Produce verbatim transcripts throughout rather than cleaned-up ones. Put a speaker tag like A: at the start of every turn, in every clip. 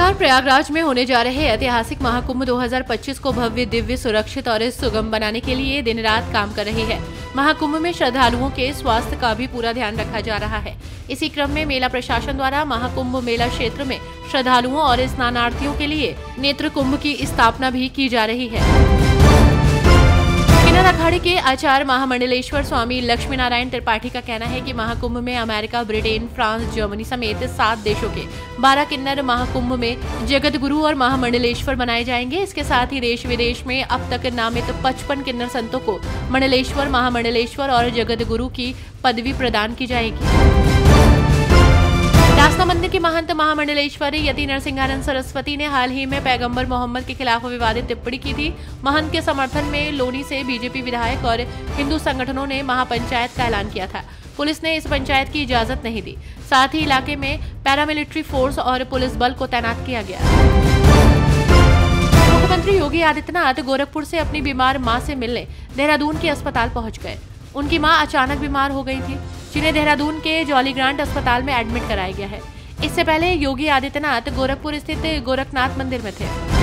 A: बार प्रयागराज में होने जा रहे ऐतिहासिक महाकुंभ दो हज़ार पच्चीस को भव्य, दिव्य, सुरक्षित और सुगम बनाने के लिए दिन रात काम कर रही है। महाकुंभ में श्रद्धालुओं के स्वास्थ्य का भी पूरा ध्यान रखा जा रहा है। इसी क्रम में मेला प्रशासन द्वारा महाकुंभ मेला क्षेत्र में श्रद्धालुओं और स्नानार्थियों के लिए नेत्र कुंभ की स्थापना भी की जा रही है। किन्नर अखाड़े के आचार्य महामंडलेश्वर स्वामी लक्ष्मी नारायण त्रिपाठी का कहना है कि महाकुंभ में अमेरिका, ब्रिटेन, फ्रांस, जर्मनी समेत सात देशों के बारह किन्नर महाकुंभ में जगत गुरु और महामंडलेश्वर बनाए जाएंगे। इसके साथ ही देश विदेश में अब तक नामित पचपन किन्नर संतों को मंडलेश्वर, महामंडलेश्वर और जगत गुरु की पदवी प्रदान की जाएगी। दासना मंदिर के महंत महामंडलेश्वरी यति नरसिंहानंद सरस्वती ने हाल ही में पैगंबर मोहम्मद के खिलाफ विवादित टिप्पणी की थी। महंत के समर्थन में लोनी से बीजेपी विधायक और हिंदू संगठनों ने महापंचायत का ऐलान किया था। पुलिस ने इस पंचायत की इजाजत नहीं दी। साथ ही इलाके में पैरामिलिट्री फोर्स और पुलिस बल को तैनात किया गया। मुख्यमंत्री योगी आदित्यनाथ गोरखपुर से अपनी बीमार मां से मिलने देहरादून के अस्पताल पहुंच गए। उनकी मां अचानक बीमार हो गई थी, जिन्हें देहरादून के जॉली ग्रांट अस्पताल में एडमिट कराया गया है। इससे पहले योगी आदित्यनाथ गोरखपुर स्थित गोरखनाथ मंदिर में थे।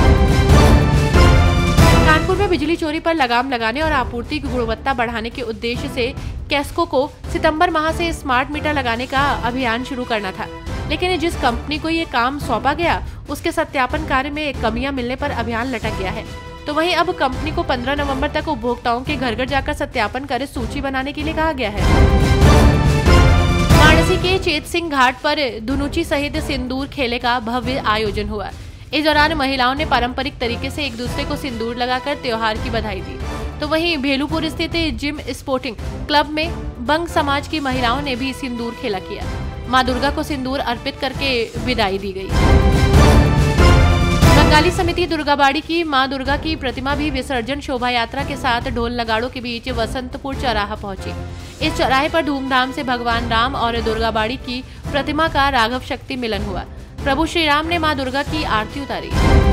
A: कानपुर में बिजली चोरी पर लगाम लगाने और आपूर्ति की गुणवत्ता बढ़ाने के उद्देश्य से कैस्को को सितंबर माह से स्मार्ट मीटर लगाने का अभियान शुरू करना था, लेकिन जिस कंपनी को ये काम सौंपा गया उसके सत्यापन कार्य में कमियां मिलने पर अभियान लटक गया है। तो वहीं अब कंपनी को पंद्रह नवंबर तक उपभोक्ताओं के घर घर जाकर सत्यापन कर सूची बनाने के लिए कहा गया है। वाराणसी के चेत सिंह घाट पर धुनुची सहित सिंदूर खेले का भव्य आयोजन हुआ। इस दौरान महिलाओं ने पारंपरिक तरीके से एक दूसरे को सिंदूर लगाकर त्योहार की बधाई दी। तो वहीं भेलूपुर स्थित जिम स्पोर्टिंग क्लब में बंग समाज की महिलाओं ने भी सिंदूर खेला किया। मां दुर्गा को सिंदूर अर्पित करके विदाई दी गई। बंगाली समिति दुर्गाबाड़ी की मां दुर्गा की प्रतिमा भी विसर्जन शोभा यात्रा के साथ ढोल नगाड़ों के बीच वसंतपुर चौराहा पहुंची। इस चौराहे पर धूमधाम से भगवान राम और दुर्गाबाड़ी की प्रतिमा का राघव शक्ति मिलन हुआ। प्रभु श्री राम ने मां दुर्गा की आरती उतारी।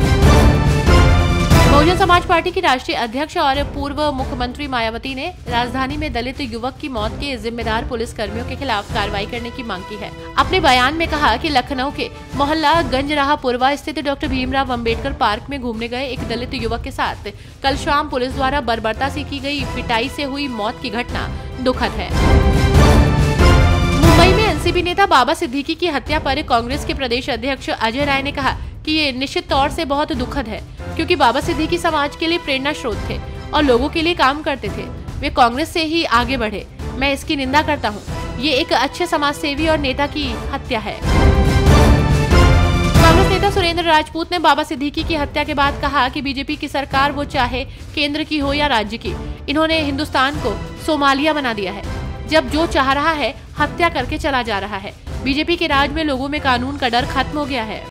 A: बहुजन समाज पार्टी की राष्ट्रीय अध्यक्ष और पूर्व मुख्यमंत्री मायावती ने राजधानी में दलित युवक की मौत के जिम्मेदार पुलिस कर्मियों के खिलाफ कार्रवाई करने की मांग की है। अपने बयान में कहा कि लखनऊ के मोहल्ला गंजराहा पुरवा स्थित डॉक्टर भीमराव अंबेडकर पार्क में घूमने गए एक दलित युवक के साथ कल शाम पुलिस द्वारा बर्बरता से की गई पिटाई से हुई मौत की घटना दुखद है। मुंबई में एनसीपी नेता बाबा सिद्दीकी की हत्या पर कांग्रेस के प्रदेश अध्यक्ष अजय राय ने कहा कि ये निश्चित तौर से बहुत दुखद है, क्योंकि बाबा सिद्दीकी समाज के लिए प्रेरणा स्रोत थे और लोगों के लिए काम करते थे। वे कांग्रेस से ही आगे बढ़े। मैं इसकी निंदा करता हूँ। ये एक अच्छे समाज सेवी और नेता की हत्या है। कांग्रेस नेता सुरेंद्र राजपूत ने बाबा सिद्दीकी की हत्या के बाद कहा कि बीजेपी की सरकार, वो चाहे केंद्र की हो या राज्य की, इन्होंने हिंदुस्तान को सोमालिया बना दिया है। जब जो चाह रहा है हत्या करके चला जा रहा है। बीजेपी के राज में लोगों में कानून का डर खत्म हो गया है।